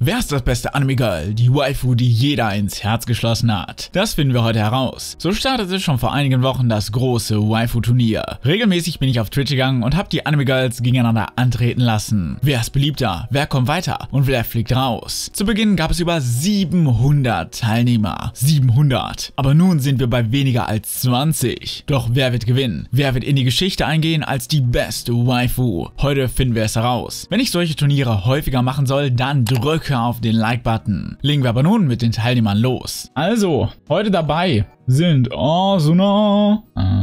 Wer ist das beste Anime-Girl? Die Waifu, die jeder ins Herz geschlossen hat. Das finden wir heute heraus. So startete schon vor einigen Wochen das große Waifu-Turnier. Regelmäßig bin ich auf Twitch gegangen und habe die Anime-Girls gegeneinander antreten lassen. Wer ist beliebter? Wer kommt weiter? Und wer fliegt raus? Zu Beginn gab es über 700 Teilnehmer. 700. Aber nun sind wir bei weniger als 20. Doch wer wird gewinnen? Wer wird in die Geschichte eingehen als die beste Waifu? Heute finden wir es heraus. Wenn ich solche Turniere häufiger machen soll, dann drücke auf den Like-Button. Legen wir aber nun mit den Teilnehmern los. Also, heute dabei sind Asuna.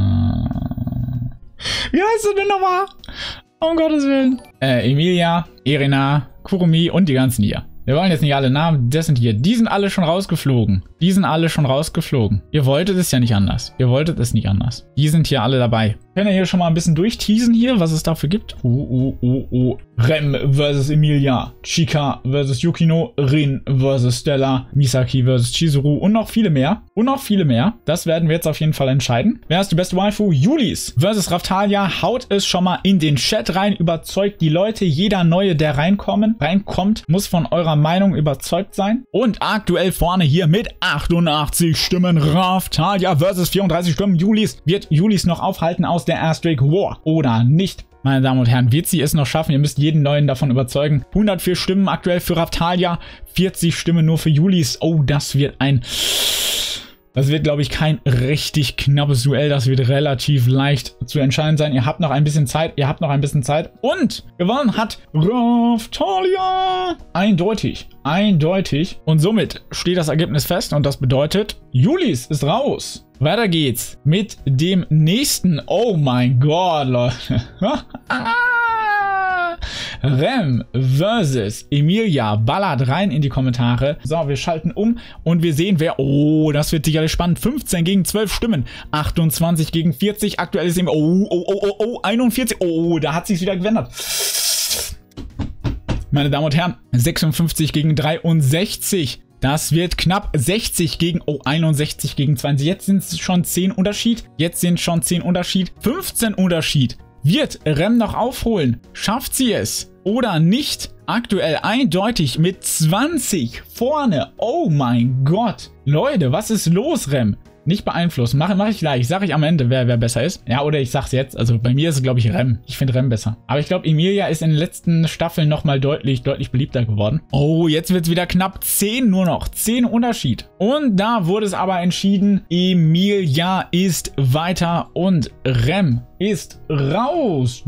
Wie heißt du denn nochmal? Um Gottes Willen. Emilia, Irina, Kurumi und die ganzen hier. Wir wollen jetzt nicht alle Namen, das sind hier. Die sind alle schon rausgeflogen. Die sind alle schon rausgeflogen. Ihr wolltet es ja nicht anders. Ihr wolltet es nicht anders. Die sind hier alle dabei. Wir können ja hier schon mal ein bisschen durchteasen hier, was es dafür gibt. Rem vs. Emilia. Chika vs. Yukino. Rin vs. Stella. Misaki vs. Chizuru. Und noch viele mehr. Und noch viele mehr. Das werden wir jetzt auf jeden Fall entscheiden. Wer ist die beste Waifu? Julis vs. Raphtalia. Haut es schon mal in den Chat rein. Überzeugt die Leute. Jeder Neue, der reinkommt, muss von eurer Meinung überzeugt sein. Und aktuell vorne hier mit 88 Stimmen Raphtalia vs. 34 Stimmen Julis. Wird Julis noch aufhalten aus der Asterix War oder nicht? Meine Damen und Herren, wird sie es noch schaffen? Ihr müsst jeden Neuen davon überzeugen. 104 Stimmen aktuell für Raphtalia, 40 Stimmen nur für Julis. Oh, das wird, glaube ich, kein richtig knappes Duell. Das wird relativ leicht zu entscheiden sein. Ihr habt noch ein bisschen Zeit. Und gewonnen hat Raphtalia. Eindeutig. Und somit steht das Ergebnis fest. Und das bedeutet, Julis ist raus. Weiter geht's mit dem nächsten. Oh mein Gott, Leute. Rem vs. Emilia. Ballert rein in die Kommentare. So, wir schalten um und wir sehen, wer... Oh, das wird sicherlich spannend. 15 gegen 12 Stimmen. 28 gegen 40. Aktuell ist eben... 41. Oh, da hat sich's wieder geändert. Meine Damen und Herren, 56 gegen 63. Das wird knapp 60 gegen 61 gegen 20. Jetzt sind es schon 10 Unterschied. 15 Unterschied. Wird Rem noch aufholen? Schafft sie es? Oder nicht? Aktuell eindeutig mit 20 vorne. Oh mein Gott. Leute, was ist los, Rem? Nicht beeinflussen. Mach ich gleich. Sag ich am Ende, wer besser ist. Ja, oder ich sag's jetzt. Also bei mir ist es, glaube ich, Rem. Ich finde Rem besser. Aber ich glaube, Emilia ist in den letzten Staffeln nochmal deutlich beliebter geworden. Oh, jetzt wird's wieder knapp 10 nur noch. 10 Unterschied. Und da wurde es aber entschieden, Emilia ist weiter und Rem ist raus.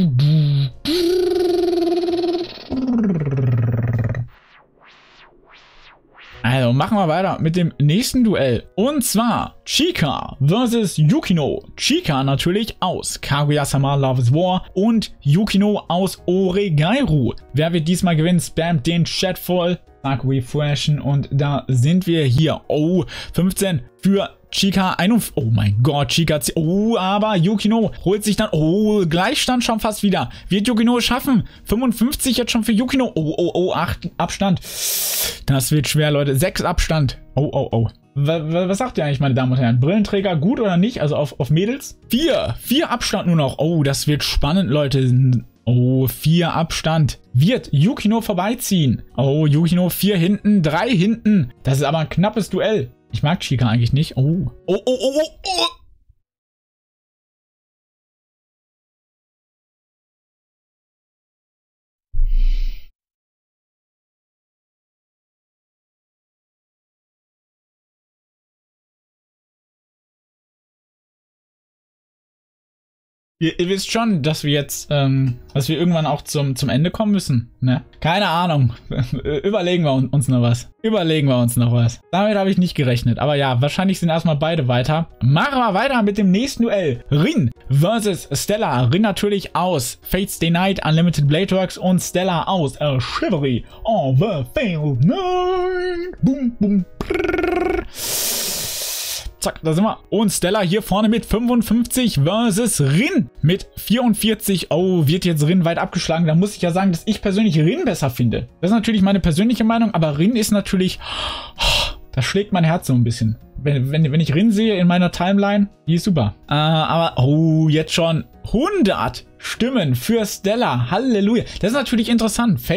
Also machen wir weiter mit dem nächsten Duell. Und zwar Chika vs. Yukino. Chika natürlich aus Kaguya-sama Love's War und Yukino aus Oregairu. Wer wird diesmal gewinnen? Spammt den Chat voll. Sag refreshen und da sind wir hier. Oh, 15 für Chika. Oh mein Gott, Chika. Oh, aber Yukino holt sich dann... Oh, Gleichstand schon fast wieder. Wird Yukino schaffen? 55 jetzt schon für Yukino. Oh, 8 Abstand. Das wird schwer, Leute. 6 Abstand. Oh. Was sagt ihr eigentlich, meine Damen und Herren? Brillenträger gut oder nicht? Also auf Mädels? 4 Abstand nur noch. Oh, das wird spannend, Leute. Oh, 4 Abstand. Wird Yukino vorbeiziehen? Oh, Yukino 4 hinten, 3 hinten. Das ist aber ein knappes Duell. Ich mag Chika eigentlich nicht. Oh. Ihr wisst schon, dass wir jetzt, dass wir irgendwann auch zum Ende kommen müssen, ne? Keine Ahnung. Überlegen wir uns noch was. Damit habe ich nicht gerechnet. Aber ja, wahrscheinlich sind erstmal beide weiter. Machen wir weiter mit dem nächsten Duell. Rin vs. Stella. Rin natürlich aus Fates Stay Night, Unlimited Blade Works und Stella aus Chivalry of the Failed Knight. Boom, boom, prrr. Zack, da sind wir. Und Stella hier vorne mit 55 versus Rin mit 44. Oh, wird jetzt Rin weit abgeschlagen. Da muss ich ja sagen, dass ich persönlich Rin besser finde. Das ist natürlich meine persönliche Meinung, aber Rin ist natürlich... Da schlägt mein Herz so ein bisschen. Wenn ich Rin sehe in meiner Timeline, die ist super. Aber, oh, jetzt schon 100 Stimmen für Stella. Halleluja. Das ist natürlich interessant. Fate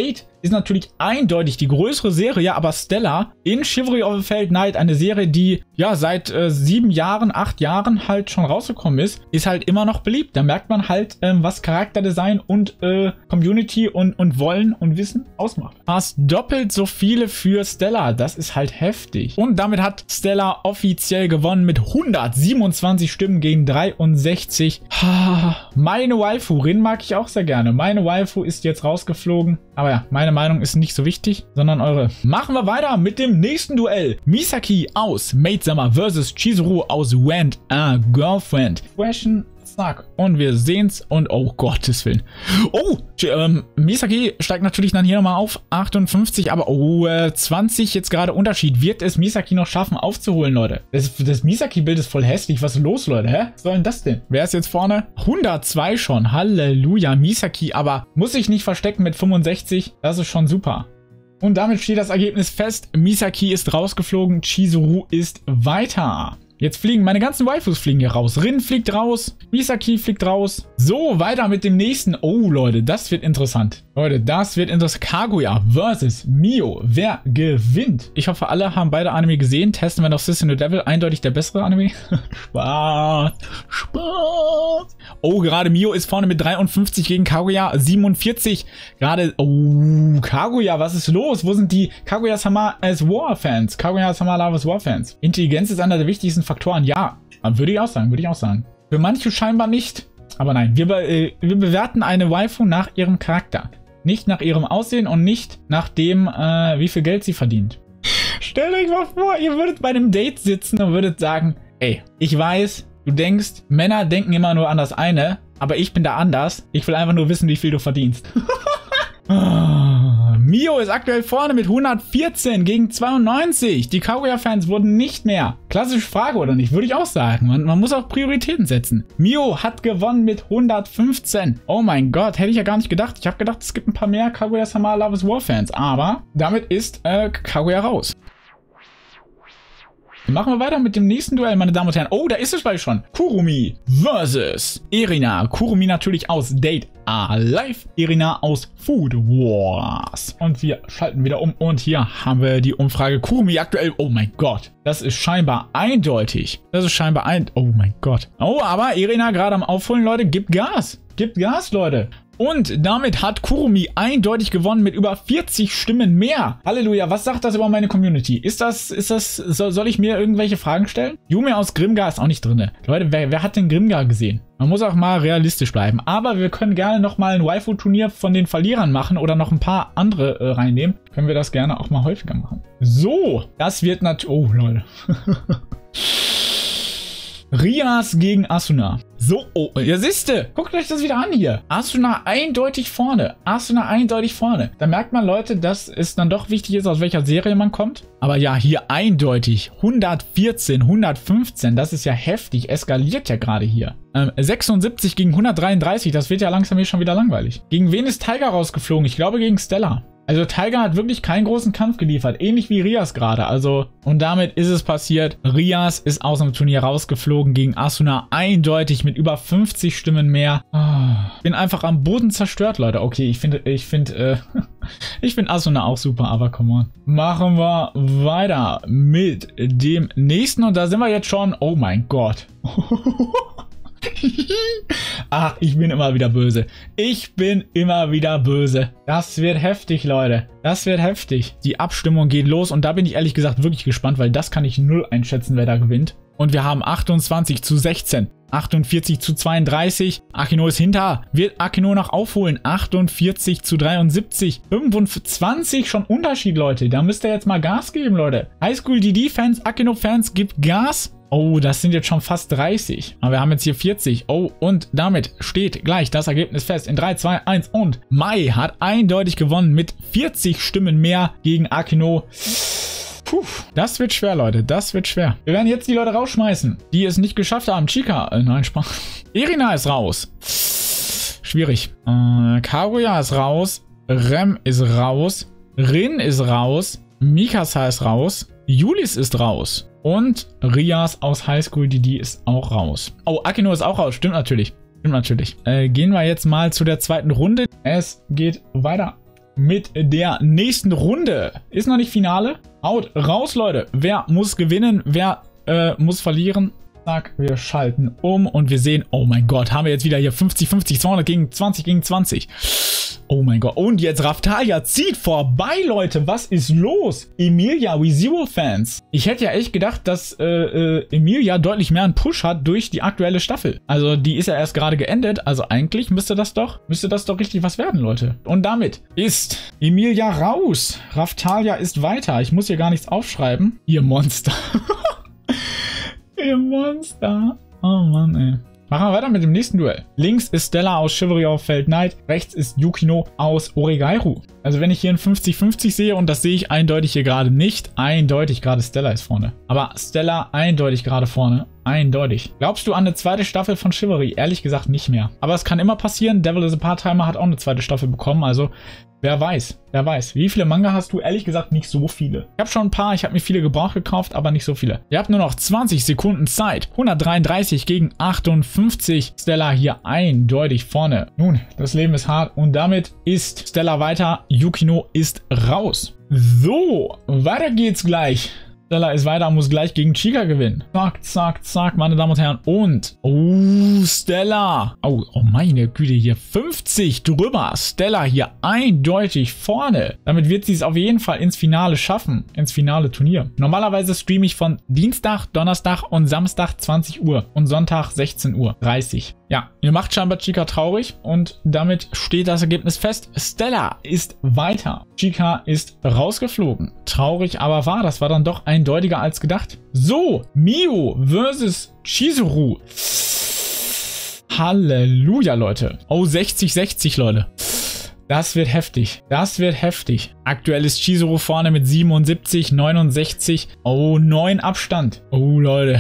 ist natürlich eindeutig die größere Serie, aber Stella in Chivalry of the Failed Knight, eine Serie, die ja seit 7 Jahren, 8 Jahren halt schon rausgekommen ist halt immer noch beliebt. Da merkt man halt, was Charakterdesign und Community und Wollen und Wissen ausmacht. Fast doppelt so viele für Stella, das ist halt heftig. Und damit hat Stella offiziell gewonnen mit 127 Stimmen gegen 63. Meine Waifu, Rin mag ich auch sehr gerne. Meine Waifu ist jetzt rausgeflogen. Aber ja, meine Meinung ist nicht so wichtig, sondern eure. Machen wir weiter mit dem nächsten Duell. Misaki aus Maid Summer vs. Chizuru aus Wand a Girlfriend. Question. Und wir sehen's und oh Gottes Willen. Oh, Misaki steigt natürlich dann hier nochmal auf 58, aber 20 jetzt gerade Unterschied. Wird es Misaki noch schaffen aufzuholen, Leute? Das Misaki-Bild ist voll hässlich. Was ist los, Leute? Hä? Was soll denn das denn? Wer ist jetzt vorne? 102 schon. Halleluja, Misaki, aber muss sich nicht verstecken mit 65. Das ist schon super. Und damit steht das Ergebnis fest. Misaki ist rausgeflogen, Chizuru ist weiter. Jetzt fliegen meine ganzen Waifus fliegen hier raus. Rin fliegt raus, Misaki fliegt raus. So, weiter mit dem nächsten. Oh, Leute, das wird interessant. Leute, das wird interessant. Kaguya versus Mio. Wer gewinnt? Ich hoffe, alle haben beide Anime gesehen. Testen wir noch Sister No Devil. Eindeutig der bessere Anime. Spaß. Spaß. Oh, gerade Mio ist vorne mit 53 gegen Kaguya 47. Gerade, oh, Kaguya, was ist los? Wo sind die Kaguya-sama as War-Fans? Kaguya-sama Loves War-Fans. Intelligenz ist einer der wichtigsten Faktoren. Ja, würde ich auch sagen, Für manche scheinbar nicht. Aber nein, wir bewerten eine Waifu nach ihrem Charakter. Nicht nach ihrem Aussehen und nicht nach dem, wie viel Geld sie verdient. Stellt euch mal vor, ihr würdet bei einem Date sitzen und würdet sagen, ey, ich weiß, du denkst, Männer denken immer nur an das eine, aber ich bin da anders. Ich will einfach nur wissen, wie viel du verdienst. Mio ist aktuell vorne mit 114 gegen 92. Die Kaguya-Fans wurden nicht mehr. Klassische Frage, oder nicht? Würde ich auch sagen. Man muss auch Prioritäten setzen. Mio hat gewonnen mit 115. Oh mein Gott, hätte ich ja gar nicht gedacht. Ich habe gedacht, es gibt ein paar mehr Kaguya-sama Loves War-Fans. Aber damit ist Kaguya raus. Machen wir weiter mit dem nächsten Duell, meine Damen und Herren. Oh, da ist es gleich schon. Kurumi versus Erina. Kurumi natürlich aus Date Alive. Erina aus Food Wars. Und wir schalten wieder um. Und hier haben wir die Umfrage. Kurumi aktuell. Oh mein Gott. Das ist scheinbar eindeutig. Oh mein Gott. Oh, aber Erina gerade am Aufholen, Leute. Gibt Gas. Gibt Gas, Leute. Und damit hat Kurumi eindeutig gewonnen mit über 40 Stimmen mehr. Halleluja, was sagt das über meine Community? Soll ich mir irgendwelche Fragen stellen? Yume aus Grimgar ist auch nicht drin. Leute, wer hat denn Grimgar gesehen? Man muss auch mal realistisch bleiben. Aber wir können gerne nochmal ein Waifu-Turnier von den Verlierern machen oder noch ein paar andere reinnehmen. Können wir das gerne auch mal häufiger machen. So, das wird natürlich... Oh, Leute. Rias gegen Asuna. So, oh, ja siehste, guckt euch das wieder an hier. Asuna eindeutig vorne. Da merkt man, Leute, dass es dann doch wichtig ist, aus welcher Serie man kommt. Aber ja, hier eindeutig 114, 115, das ist ja heftig, eskaliert ja gerade hier. 76 gegen 133, das wird ja langsam hier schon wieder langweilig. Gegen wen ist Tiger rausgeflogen? Ich glaube gegen Stella. Also Tiger hat wirklich keinen großen Kampf geliefert, ähnlich wie Rias gerade. Also, und damit ist es passiert. Rias ist aus dem Turnier rausgeflogen gegen Asuna, eindeutig mit über 50 Stimmen mehr. Bin einfach am Boden zerstört, Leute. Okay, ich finde Asuna auch super, aber come on. Machen wir weiter mit dem nächsten und da sind wir jetzt schon. Oh mein Gott. Ach, ich bin immer wieder böse. Das wird heftig, Leute. Das wird heftig. Die Abstimmung geht los und da bin ich ehrlich gesagt wirklich gespannt, weil das kann ich null einschätzen, wer da gewinnt. Und wir haben 28 zu 16. 48 zu 32. Akino ist hinter. Wird Akino noch aufholen? 48 zu 73. 25 schon Unterschied, Leute. Da müsst ihr jetzt mal Gas geben, Leute. Highschool DD-Fans, Akino-Fans, gibt Gas. Oh, das sind jetzt schon fast 30. Aber wir haben jetzt hier 40. Oh, und damit steht gleich das Ergebnis fest. In 3, 2, 1 und Mai hat eindeutig gewonnen mit 40 Stimmen mehr gegen Akino. Puh, das wird schwer, Leute. Das wird schwer. Wir werden jetzt die Leute rausschmeißen, die es nicht geschafft haben. Chica, nein, Spaß. Erina ist raus. Schwierig. Kaguya ist raus. Rem ist raus. Rin ist raus. Mikasa ist raus. Julis ist raus. Und Rias aus Highschool DD ist auch raus. Oh, Akino ist auch raus. Stimmt natürlich. Gehen wir jetzt mal zu der zweiten Runde. Es geht weiter. mit der nächsten Runde. Ist noch nicht Finale. Haut raus, Leute. Wer muss gewinnen? Wer muss verlieren? Zack, wir schalten um und wir sehen, oh mein Gott, haben wir jetzt wieder hier 50-50, 200 gegen 20. Oh mein Gott. Und jetzt Raphtalia zieht vorbei, Leute. Was ist los? Emilia ReZero-Fans. Ich hätte ja echt gedacht, dass Emilia deutlich mehr einen Push hat durch die aktuelle Staffel. Also die ist ja erst gerade geendet. Also eigentlich müsste das doch richtig was werden, Leute. Und damit ist Emilia raus. Raphtalia ist weiter. Ich muss hier gar nichts aufschreiben. Ihr Monster. Ihr Monster. Oh Mann, ey. Machen wir weiter mit dem nächsten Duell. Links ist Stella aus Chivalry of Feld Knight. Rechts ist Yukino aus Oregairu. Also wenn ich hier ein 50-50 sehe, und das sehe ich eindeutig hier gerade nicht, eindeutig gerade Stella ist vorne. Aber Stella eindeutig gerade vorne. Eindeutig. Glaubst du an eine zweite Staffel von Chivalry? Ehrlich gesagt nicht mehr. Aber es kann immer passieren. Devil is a Part-Timer hat auch eine zweite Staffel bekommen. Also wer weiß. Wer weiß. Wie viele Manga hast du? Ehrlich gesagt nicht so viele. Ich habe schon ein paar. Ich habe mir viele gebraucht gekauft, aber nicht so viele. Ihr habt nur noch 20 Sekunden Zeit. 133 gegen 58. Stella hier eindeutig vorne. Nun, das Leben ist hart. Und damit ist Stella weiter. Yukino ist raus. So, weiter geht's gleich. Stella ist weiter, muss gleich gegen Chica gewinnen. Zack, zack, zack, meine Damen und Herren. Und, oh, Stella. Oh, meine Güte, hier 50 drüber. Stella hier eindeutig vorne. Damit wird sie es auf jeden Fall ins Finale schaffen. Ins finale Turnier. Normalerweise streame ich von Dienstag, Donnerstag und Samstag 20 Uhr. Und Sonntag 16:30 Uhr. Ja, ihr macht scheinbar Chica traurig. Und damit steht das Ergebnis fest. Stella ist weiter. Chica ist rausgeflogen. Traurig aber wahr. Das war dann doch eindeutiger als gedacht. So, Mio versus Chizuru. Halleluja, Leute. Oh, 60-60, Leute. Das wird heftig. Das wird heftig. Aktuell ist Chizuru vorne mit 77, 69. Oh, 9 Abstand. Oh, Leute.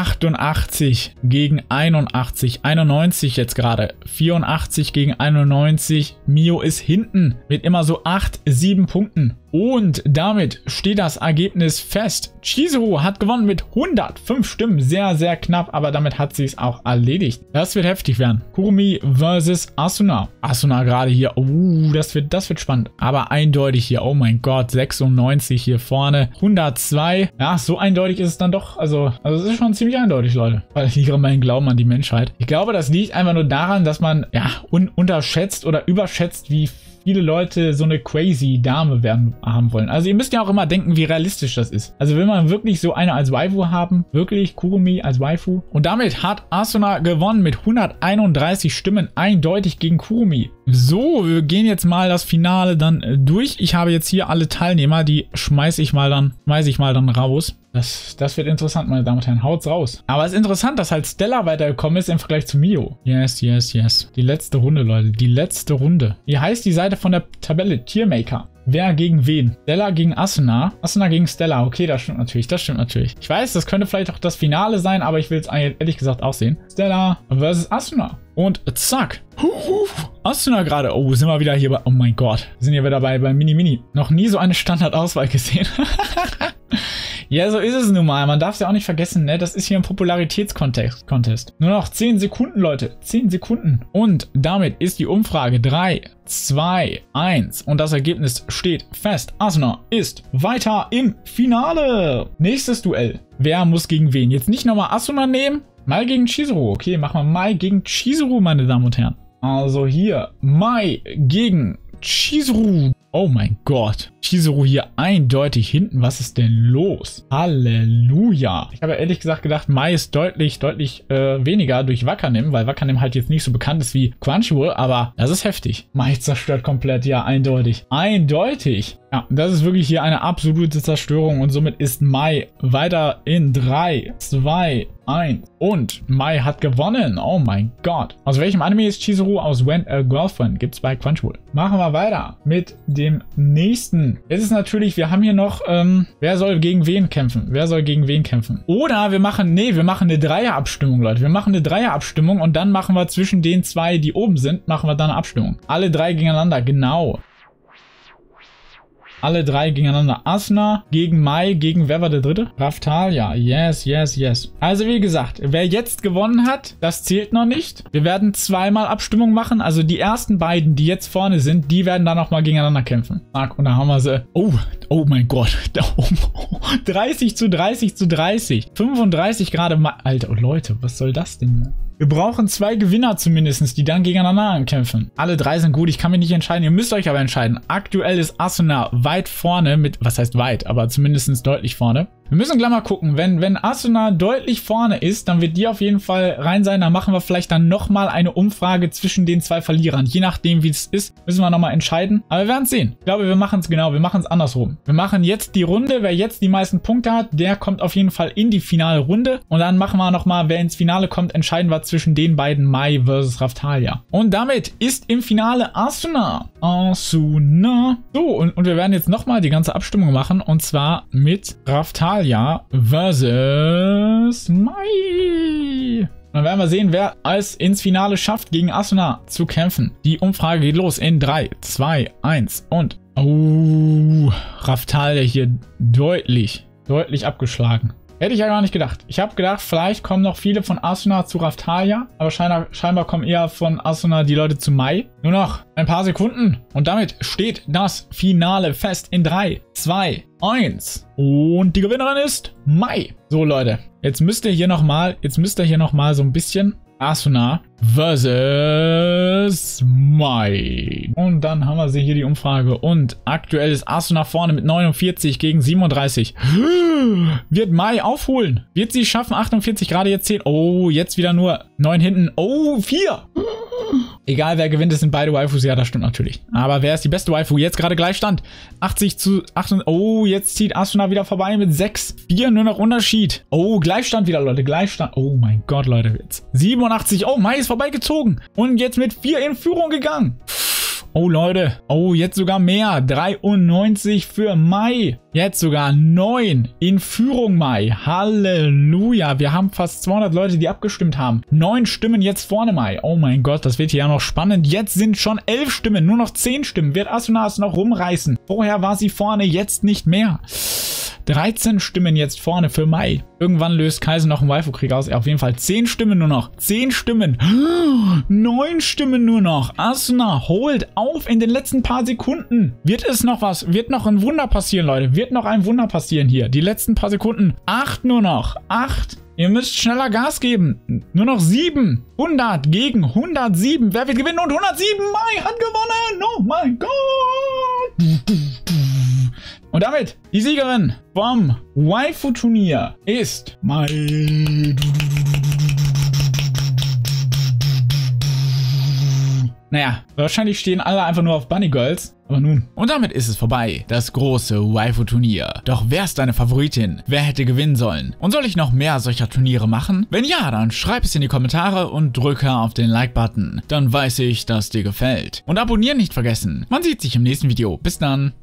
88 gegen 81. 91 jetzt gerade. 84 gegen 91. Mio ist hinten mit immer so 8, 7 Punkten. Und damit steht das Ergebnis fest. Chizuru hat gewonnen mit 105 Stimmen. Sehr, sehr knapp, aber damit hat sie es auch erledigt. Das wird heftig werden. Kurumi versus Asuna. Asuna gerade hier. Das wird spannend. Aber eindeutig hier. Oh mein Gott. 96 hier vorne. 102. Ja, so eindeutig ist es dann doch. Also es ist schon ziemlich eindeutig, Leute. Weil ich liebe meinen Glauben an die Menschheit. Ich glaube, das liegt einfach nur daran, dass man ja unterschätzt oder überschätzt, wie viele Leute so eine crazy Dame haben wollen. Also ihr müsst ja auch immer denken, wie realistisch das ist. Also will man wirklich so eine als Waifu haben? Wirklich Kurumi als Waifu? Und damit hat Asuna gewonnen mit 131 Stimmen eindeutig gegen Kurumi. So, wir gehen jetzt mal das Finale dann durch. Ich habe jetzt hier alle Teilnehmer, die schmeiße ich mal dann raus. Das wird interessant, meine Damen und Herren. Haut's raus. Aber es ist interessant, dass halt Stella weitergekommen ist im Vergleich zu Mio. Yes, yes, yes. Die letzte Runde, Leute. Die letzte Runde. Wie heißt die Seite von der Tabelle? Tiermaker. Wer gegen wen? Stella gegen Asuna. Asuna gegen Stella. Okay, das stimmt natürlich. Das stimmt natürlich. Ich weiß, das könnte vielleicht auch das Finale sein, aber ich will es ehrlich gesagt auch sehen. Stella versus Asuna. Und zack. Asuna gerade. Oh, sind wir wieder hier bei... Oh mein Gott. Wir sind hier wieder bei Mini. Noch nie so eine Standardauswahl gesehen. Ja, so ist es nun mal. Man darf es ja auch nicht vergessen, ne? Das ist hier ein Popularitätskontest. Nur noch 10 Sekunden, Leute. 10 Sekunden. Und damit ist die Umfrage 3, 2, 1. Und das Ergebnis steht fest. Asuna ist weiter im Finale. Nächstes Duell. Wer muss gegen wen? Jetzt nicht nochmal Asuna nehmen. Mai gegen Chizuru. Okay, machen wir Mai gegen Chizuru, meine Damen und Herren. Also hier Mai gegen Chizuru. Oh mein Gott. Chizuru hier eindeutig hinten. Was ist denn los? Halleluja. Ich habe ehrlich gesagt gedacht, Mai ist deutlich weniger durch Wakanim, weil Wakanim halt jetzt nicht so bekannt ist wie Crunchyroll, aber das ist heftig. Mai zerstört komplett, ja, eindeutig. Eindeutig. Ja, das ist wirklich hier eine absolute Zerstörung und somit ist Mai weiter in 3, 2, 1 und Mai hat gewonnen. Oh mein Gott. Aus welchem Anime ist Chizuru? Aus When a Girlfriend. Gibt's bei Crunchyroll. Machen wir weiter mit dem nächsten. Jetzt ist natürlich, wir haben hier noch, wer soll gegen wen kämpfen? Wer soll gegen wen kämpfen? Oder wir machen eine Dreierabstimmung, Leute. Wir machen eine Dreierabstimmung und dann machen wir zwischen den zwei, die oben sind, machen wir dann eine Abstimmung. Alle drei gegeneinander, genau. Alle drei gegeneinander. Asuna gegen Mai, gegen wer war der dritte? Raftalia. Yes, yes, yes. Also wie gesagt, wer jetzt gewonnen hat, das zählt noch nicht. Wir werden zweimal Abstimmung machen. Also die ersten beiden, die jetzt vorne sind, die werden dann nochmal gegeneinander kämpfen. Und da haben wir sie. Oh mein Gott. 30 zu 30 zu 30. 35 gerade mal. Alter, Leute, was soll das denn? Wir brauchen 2 Gewinner zumindest, die dann gegeneinander kämpfen. Alle 3 sind gut, ich kann mich nicht entscheiden. Ihr müsst euch aber entscheiden. Aktuell ist Asuna weit vorne mit, was heißt weit, aber zumindest deutlich vorne. Wir müssen gleich mal gucken, wenn Asuna deutlich vorne ist, dann wird die auf jeden Fall rein sein. Dann machen wir vielleicht dann nochmal eine Umfrage zwischen den 2 Verlierern. Je nachdem, wie es ist, müssen wir nochmal entscheiden. Aber wir werden sehen. Ich glaube, wir machen es genau, wir machen es andersrum. Wir machen jetzt die Runde. Wer jetzt die meisten Punkte hat, der kommt auf jeden Fall in die finale Runde. Und dann machen wir nochmal, wer ins Finale kommt, entscheiden wir zwischen den beiden, Mai versus Raftalia. Und damit ist im Finale Asuna. Asuna. So, und wir werden jetzt nochmal die ganze Abstimmung machen. Und zwar mit Raftalia versus Mai. Dann werden wir sehen, wer es ins Finale schafft, gegen Asuna zu kämpfen. Die Umfrage geht los in 3, 2, 1 und... Oh, Raftalia hier deutlich abgeschlagen. Hätte ich ja gar nicht gedacht. Ich habe gedacht, vielleicht kommen noch viele von Asuna zu Raftalia, aber scheinbar kommen eher von Asuna die Leute zu Mai. Nur noch ein paar Sekunden und damit steht das Finale fest in 3, 2, 1 und die Gewinnerin ist Mai. So Leute, jetzt müsst ihr hier nochmal so ein bisschen Asuna versus Mai. Und dann haben wir sie hier die Umfrage. Und aktuell ist Asuna vorne mit 49 gegen 37. Wird Mai aufholen? Wird sie schaffen? 48, gerade jetzt 10. Oh, jetzt wieder nur 9 hinten. Oh, 4. Egal, wer gewinnt, es sind beide Waifus. Ja, das stimmt natürlich. Aber wer ist die beste Waifu? Jetzt gerade Gleichstand. 80 zu 8. Oh, jetzt zieht Asuna wieder vorbei mit 6. 4, nur noch Unterschied. Oh, Gleichstand wieder, Leute. Gleichstand. Oh mein Gott, Leute. Jetzt 87. Oh, Mai ist vorbeigezogen. Und jetzt mit 4 in Führung gegangen. Oh, Leute. Oh, jetzt sogar mehr. 93 für Mai. Jetzt sogar 9 in Führung, Mai. Halleluja. Wir haben fast 200 Leute, die abgestimmt haben. 9 Stimmen jetzt vorne, Mai. Oh mein Gott, das wird hier ja noch spannend. Jetzt sind schon 11 Stimmen. Nur noch 10 Stimmen. Wird Asuna es noch rumreißen? Vorher war sie vorne, jetzt nicht mehr. 13 Stimmen jetzt vorne für Mai. Irgendwann löst Kaiser noch einen Waifu-Krieg aus. Auf jeden Fall 10 Stimmen nur noch. 10 Stimmen. 9 Stimmen nur noch. Asuna holt auf in den letzten paar Sekunden. Wird es noch was? Wird noch ein Wunder passieren, Leute. Wird noch ein Wunder passieren hier. Die letzten paar Sekunden. 8 nur noch. 8. Ihr müsst schneller Gas geben. Nur noch 7. 100 gegen 107. Wer wird gewinnen? Und 107. Mai hat gewonnen. Oh mein Gott. Und damit, die Siegerin vom Waifu-Turnier ist Mai. Naja, wahrscheinlich stehen alle einfach nur auf Bunny Girls. Aber nun. Und damit ist es vorbei. Das große Waifu-Turnier. Doch wer ist deine Favoritin? Wer hätte gewinnen sollen? Und soll ich noch mehr solcher Turniere machen? Wenn ja, dann schreib es in die Kommentare und drücke auf den Like-Button. Dann weiß ich, dass dir gefällt. Und abonnieren nicht vergessen. Man sieht sich im nächsten Video. Bis dann.